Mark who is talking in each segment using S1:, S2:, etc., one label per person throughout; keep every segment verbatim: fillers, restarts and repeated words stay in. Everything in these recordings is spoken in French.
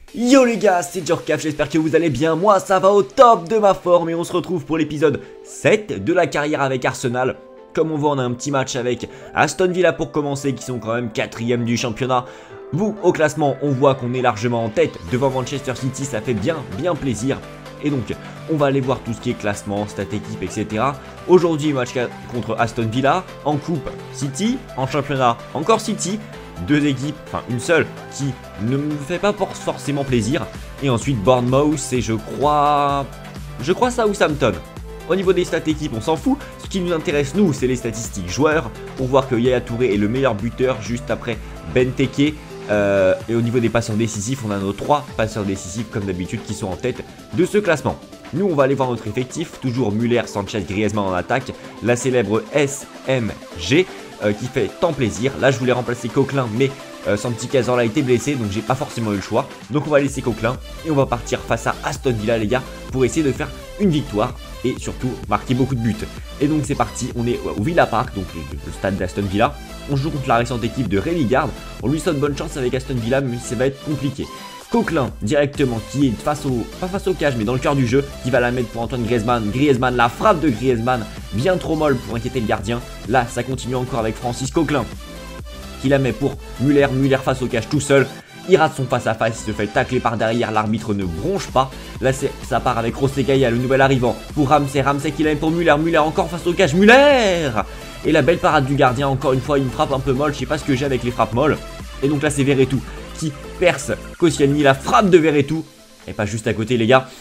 S1: Yo les gars, c'est Djorkaff, j'espère que vous allez bien, moi ça va au top de ma forme et on se retrouve pour l'épisode sept de la carrière avec Arsenal. Comme on voit, on a un petit match avec Aston Villa pour commencer, qui sont quand même quatrième du championnat. Vous, au classement, on voit qu'on est largement en tête devant Manchester City, ça fait bien, bien plaisir. Et donc, on va aller voir tout ce qui est classement, stat équipe, et cetera. Aujourd'hui, match contre Aston Villa, en coupe City, en championnat encore City. Deux équipes, enfin une seule, qui ne me fait pas forcément plaisir. Et ensuite Bournemouth et je crois... Je crois Southampton. Au niveau des stats équipes, on s'en fout. Ce qui nous intéresse, nous, c'est les statistiques joueurs. Pour voir que Yaya Touré est le meilleur buteur juste après Benteke. Euh, et au niveau des passeurs décisifs, on a nos trois passeurs décisifs comme d'habitude qui sont en tête de ce classement. Nous, on va aller voir notre effectif. Toujours Müller, Sanchez, Griezmann en attaque. La célèbre S M G. Euh, qui fait tant plaisir. Là je voulais remplacer Coquelin, mais euh, Santi Cazorla a été blessé, donc j'ai pas forcément eu le choix. Donc on va laisser Coquelin et on va partir face à Aston Villa les gars, pour essayer de faire une victoire et surtout marquer beaucoup de buts. Et donc c'est parti, on est au Villa Park, donc le, le stade d'Aston Villa. On joue contre la récente équipe de Rémi Garde. On lui souhaite bonne chance avec Aston Villa, mais ça va être compliqué. Coquelin directement qui est face au, pas face au cage mais dans le cœur du jeu, qui va la mettre pour Antoine Griezmann. Griezmann, la frappe de Griezmann, bien trop molle pour inquiéter le gardien. Là ça continue encore avec Francis Coquelin qui la met pour Müller. Müller face au cage tout seul, il rate son face à face, il se fait tacler par derrière, l'arbitre ne bronche pas. Là ça part avec Rossegaya, le nouvel arrivant pour Ramsey. Ramsey qui la met pour Müller. Müller encore face au cage, Müller. Et la belle parade du gardien, encore une fois une frappe un peu molle, je sais pas ce que j'ai avec les frappes molles. Et donc là c'est Verretou qui perce Koscielny, la frappe de Verretou, et pas juste à côté les gars.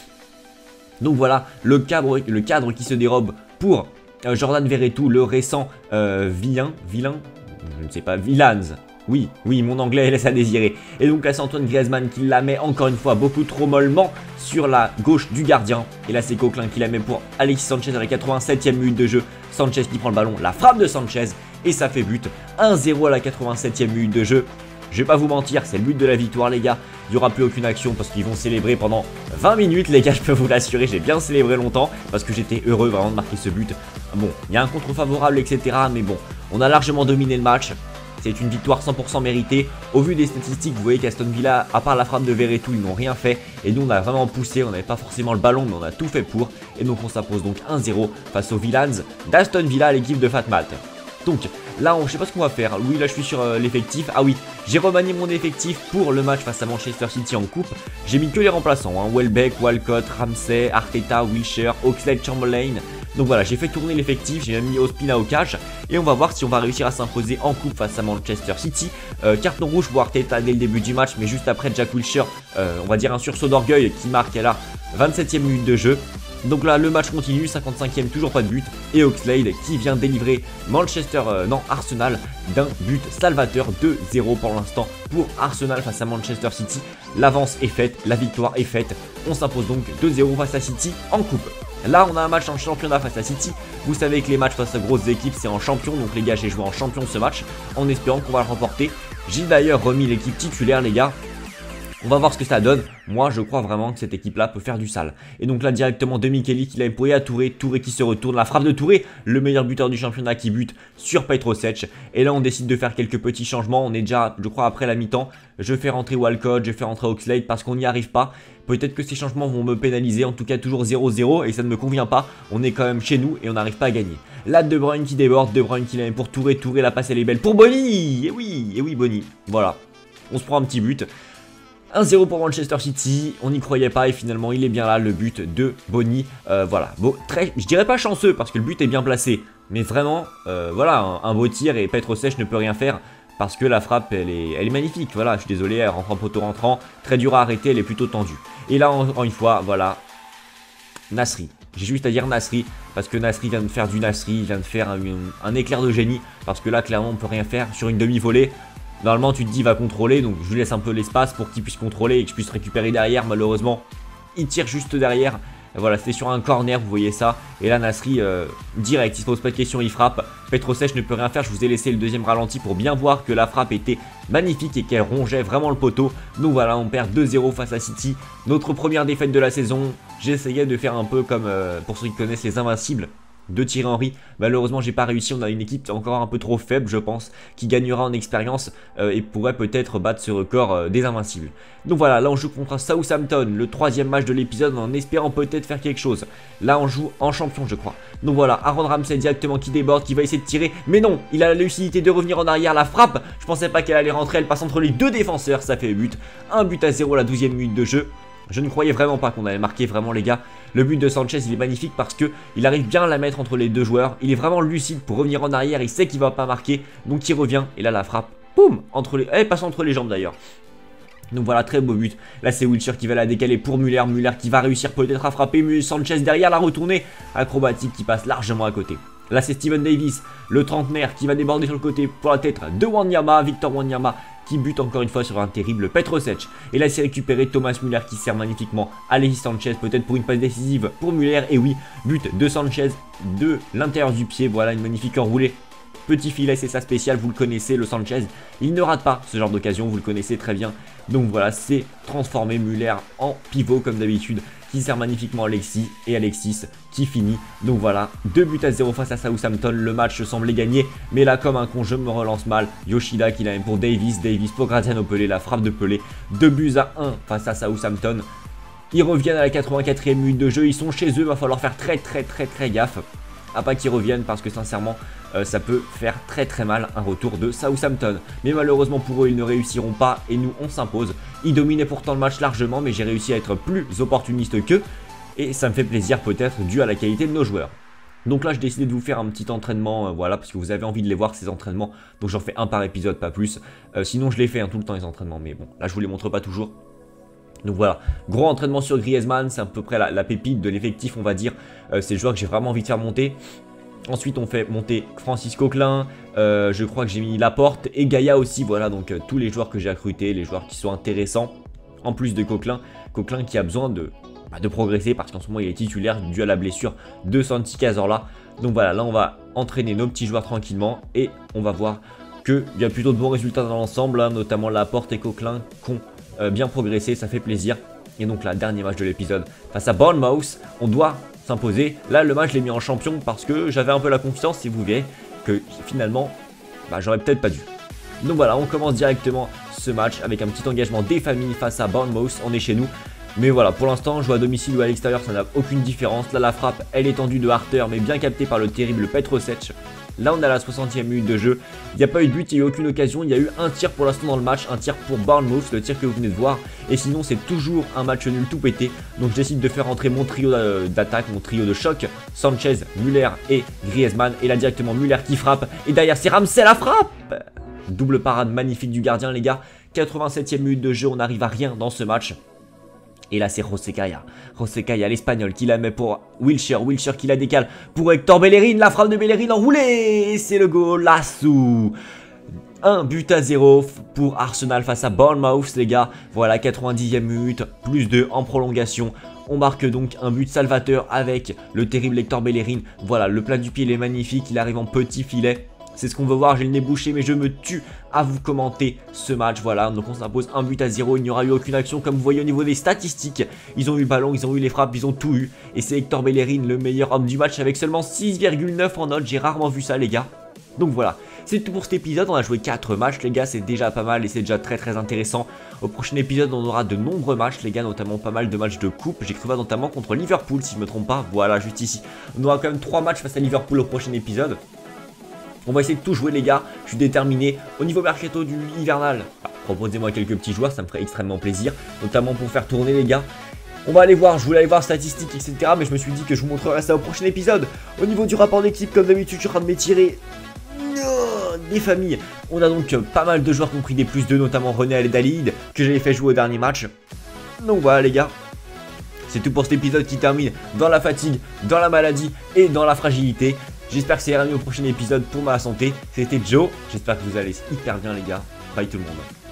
S1: Donc voilà le cadre, le cadre qui se dérobe pour euh, Jordan Verretou, le récent euh, vilain, vilain, je ne sais pas, Villans. Oui, oui, mon anglais laisse à désirer. Et donc là c'est Antoine Griezmann qui la met encore une fois beaucoup trop mollement sur la gauche du gardien. Et là c'est Coquelin qui la met pour Alexis Sanchez à la quatre-vingt-septième minute de jeu. Sanchez qui prend le ballon, la frappe de Sanchez et ça fait but. un zéro à la quatre-vingt-septième minute de jeu. Je vais pas vous mentir, c'est le but de la victoire les gars. Il n'y aura plus aucune action parce qu'ils vont célébrer pendant vingt minutes les gars, je peux vous l'assurer. J'ai bien célébré longtemps parce que j'étais heureux vraiment de marquer ce but. Bon, il y a un contre favorable et cetera. Mais bon, on a largement dominé le match. C'est une victoire cent pour cent méritée. Au vu des statistiques, vous voyez qu'Aston Villa, à part la frappe de Verretou, ils n'ont rien fait. Et nous on a vraiment poussé, on n'avait pas forcément le ballon mais on a tout fait pour. Et donc on s'impose donc un zéro face aux Villans d'Aston Villa, l'équipe de Fatmat. Donc là on, je sais pas ce qu'on va faire. Oui là je suis sur euh, l'effectif. Ah oui, j'ai remanié mon effectif pour le match face à Manchester City en coupe. J'ai mis que les remplaçants hein. Welbeck, Walcott, Ramsey, Arteta, Wilshere, Oxlade, Chamberlain. Donc voilà, j'ai fait tourner l'effectif, j'ai même mis Ospina au cage. Et on va voir si on va réussir à s'imposer en coupe face à Manchester City. euh, Carton rouge pour Arteta dès le début du match, mais juste après Jack Wilshere, euh, on va dire un sursaut d'orgueil qui marque à la vingt-septième minute de jeu. Donc là le match continue, cinquante-cinquième, toujours pas de but. Et Oxlade qui vient délivrer Manchester, euh, non Arsenal d'un but salvateur. Deux zéro pour l'instant pour Arsenal face à Manchester City. L'avance est faite, la victoire est faite. On s'impose donc deux zéro face à City en coupe. Là on a un match en championnat face à City. Vous savez que les matchs face à grosses équipes c'est en champion. Donc les gars j'ai joué en champion ce match en espérant qu'on va le remporter. J'ai d'ailleurs remis l'équipe titulaire les gars. On va voir ce que ça donne. Moi je crois vraiment que cette équipe là peut faire du sale. Et donc là directement Demichelis qui l'a employé à Touré. Touré qui se retourne, la frappe de Touré, le meilleur buteur du championnat qui bute sur Petrovic. Et là on décide de faire quelques petits changements. On est déjà je crois après la mi-temps. Je fais rentrer Walcott, je fais rentrer Oxlade parce qu'on n'y arrive pas. Peut-être que ces changements vont me pénaliser. En tout cas toujours zéro zéro et ça ne me convient pas. On est quand même chez nous et on n'arrive pas à gagner. Là De Bruyne qui déborde, De Bruyne qui la met pour Touré. Touré la passe elle est belle pour Boni. Et oui, et oui Boni. Voilà, on se prend un petit but. un zéro pour Manchester City, on n'y croyait pas et finalement il est bien là le but de Boni. Euh, voilà, bon, très, je dirais pas chanceux parce que le but est bien placé, mais vraiment, euh, voilà, un, un beau tir et Petrovic ne peut rien faire parce que la frappe elle est, elle est magnifique. Voilà, je suis désolé, elle rentre en poteau rentrant, très dur à arrêter, elle est plutôt tendue. Et là encore une fois, voilà, Nasri. J'ai juste à dire Nasri parce que Nasri vient de faire du Nasri, il vient de faire un, un éclair de génie parce que là clairement on peut rien faire sur une demi-volée. Normalement tu te dis va contrôler, donc je lui laisse un peu l'espace pour qu'il puisse contrôler et que je puisse récupérer derrière. Malheureusement il tire juste derrière. Voilà, c'était sur un corner, vous voyez ça. Et là Nasri euh, direct, il se pose pas de questions, il frappe. Petrovic ne peut rien faire, je vous ai laissé le deuxième ralenti pour bien voir que la frappe était magnifique et qu'elle rongeait vraiment le poteau. Donc voilà, on perd deux zéro face à City. Notre première défaite de la saison. J'essayais de faire un peu comme, euh, pour ceux qui connaissent les Invincibles. de Thierry Henry. Malheureusement j'ai pas réussi, on a une équipe encore un peu trop faible je pense, qui gagnera en expérience euh, et pourrait peut-être battre ce record euh, des invincibles. Donc voilà, là on joue contre Southampton, le troisième match de l'épisode en espérant peut-être faire quelque chose. Là on joue en champion je crois. Donc voilà, Aaron Ramsey directement qui déborde, qui va essayer de tirer, mais non, il a la lucidité de revenir en arrière, la frappe, je pensais pas qu'elle allait rentrer, elle passe entre les deux défenseurs, ça fait but, un but à zéro à la douzième minute de jeu. Je ne croyais vraiment pas qu'on allait marquer vraiment les gars. Le but de Sanchez il est magnifique parce que il arrive bien à la mettre entre les deux joueurs. Il est vraiment lucide pour revenir en arrière, il sait qu'il va pas marquer, donc il revient et là la frappe, boum, entre les, elle passe entre les jambes d'ailleurs. Donc voilà, très beau but. Là c'est Wilshere qui va la décaler pour Müller, Müller qui va réussir peut-être à frapper, mais Sanchez derrière la retournée acrobatique qui passe largement à côté. Là c'est Steven Davis, le trentenaire qui va déborder sur le côté pour la tête de Wanyama, Victor Wanyama qui bute encore une fois sur un terrible Petrovic. Et là c'est récupéré Thomas Müller qui sert magnifiquement Alexis Sanchez peut-être pour une passe décisive pour Müller. Et oui, but de Sanchez de l'intérieur du pied, voilà une magnifique enroulée. Petit filet, c'est sa spéciale, vous le connaissez, le Sanchez, il ne rate pas ce genre d'occasion, vous le connaissez très bien. Donc voilà, c'est transformé Müller en pivot comme d'habitude, qui sert magnifiquement Alexis et Alexis qui finit. Donc voilà, deux buts à zéro face à Southampton, le match semblait gagné, mais là comme un con je me relance mal. Yoshida qui l'a même pour Davis, Davis pour Graziano Pelé, la frappe de Pelé, deux buts à un face à Southampton. Ils reviennent à la quatre-vingt-quatrième minute de jeu, ils sont chez eux, va falloir faire très très très très gaffe à pas qu'ils reviennent parce que sincèrement euh, ça peut faire très très mal un retour de Southampton. Mais malheureusement pour eux ils ne réussiront pas et nous on s'impose. Ils dominaient pourtant le match largement mais j'ai réussi à être plus opportuniste qu'eux et ça me fait plaisir peut-être dû à la qualité de nos joueurs. Donc là j'ai décidé de vous faire un petit entraînement, euh, voilà, parce que vous avez envie de les voir ces entraînements, donc j'en fais un par épisode, pas plus. Euh, sinon je les fais hein, tout le temps les entraînements, mais bon, là je vous les montre pas toujours. Donc voilà, gros entraînement sur Griezmann, c'est à peu près la, la pépite de l'effectif on va dire, euh, c'est le joueur que j'ai vraiment envie de faire monter. Ensuite on fait monter Francis Coquelin, euh, je crois que j'ai mis Laporte et Gaïa aussi, voilà donc euh, tous les joueurs que j'ai recrutés, les joueurs qui sont intéressants, en plus de Coquelin, Coquelin qui a besoin de, bah, de progresser parce qu'en ce moment il est titulaire dû à la blessure de Santi Cazorla. Donc voilà, là on va entraîner nos petits joueurs tranquillement et on va voir qu'il y a plutôt de bons résultats dans l'ensemble, hein, notamment Laporte et Coquelin qui ont euh, bien progressé, ça fait plaisir. Et donc là, dernier match de l'épisode face à Bournemouth, on doit s'imposer. Là le match je l'ai mis en champion parce que j'avais un peu la confiance si vous verrez que finalement bah, j'aurais peut-être pas dû. Donc voilà, on commence directement ce match avec un petit engagement des familles face à Bournemouth, on est chez nous. Mais voilà, pour l'instant, jouer à domicile ou à l'extérieur, ça n'a aucune différence. Là, la frappe, elle est tendue de Harter, mais bien captée par le terrible Petrovic. Là, on est à la soixantième minute de jeu. Il n'y a pas eu de but, il n'y a eu aucune occasion. Il y a eu un tir pour l'instant dans le match, un tir pour Bournemouth, le tir que vous venez de voir. Et sinon, c'est toujours un match nul tout pété. Donc, je décide de faire entrer mon trio d'attaque, mon trio de choc. Sanchez, Müller et Griezmann. Et là, directement, Müller qui frappe. Et derrière, c'est Ramsey la frappe. Double parade magnifique du gardien, les gars. quatre-vingt-septième minute de jeu, on n'arrive à rien dans ce match. Et là c'est José Caya, José Caya l'espagnol qui la met pour Wilshere, Wilshere qui la décale pour Hector Bellerin, la frappe de Bellerin enroulée, c'est le goal, Lassou. Un but à zéro pour Arsenal face à Bournemouth les gars, voilà quatre-vingt-dixième minute, plus deux en prolongation. On marque donc un but salvateur avec le terrible Hector Bellerin, voilà le plat du pied il est magnifique, il arrive en petit filet. C'est ce qu'on veut voir, j'ai le nez bouché mais je me tue à vous commenter ce match, voilà, donc on s'impose un but à zéro, il n'y aura eu aucune action comme vous voyez au niveau des statistiques, ils ont eu le ballon, ils ont eu les frappes, ils ont tout eu, et c'est Hector Bellerin le meilleur homme du match avec seulement six virgule neuf en note, j'ai rarement vu ça les gars, donc voilà. C'est tout pour cet épisode, on a joué quatre matchs les gars, c'est déjà pas mal et c'est déjà très très intéressant. Au prochain épisode on aura de nombreux matchs les gars, notamment pas mal de matchs de coupe, j'ai cru voir notamment contre Liverpool si je me trompe pas, voilà juste ici. On aura quand même trois matchs face à Liverpool au prochain épisode. On va essayer de tout jouer les gars, je suis déterminé. Au niveau mercato du hivernal, bah, proposez-moi quelques petits joueurs, ça me ferait extrêmement plaisir, notamment pour faire tourner les gars. On va aller voir, je voulais aller voir statistiques, et cetera. Mais je me suis dit que je vous montrerai ça au prochain épisode. Au niveau du rapport d'équipe, comme d'habitude, je suis en train de m'étirer des familles. On a donc pas mal de joueurs qui ont pris des plus deux, notamment René Al-Dalid, que j'avais fait jouer au dernier match. Donc voilà les gars. C'est tout pour cet épisode qui termine dans la fatigue, dans la maladie et dans la fragilité. J'espère que ça ira mieux au prochain épisode pour ma santé. C'était Joe. J'espère que vous allez hyper bien les gars. Bye tout le monde.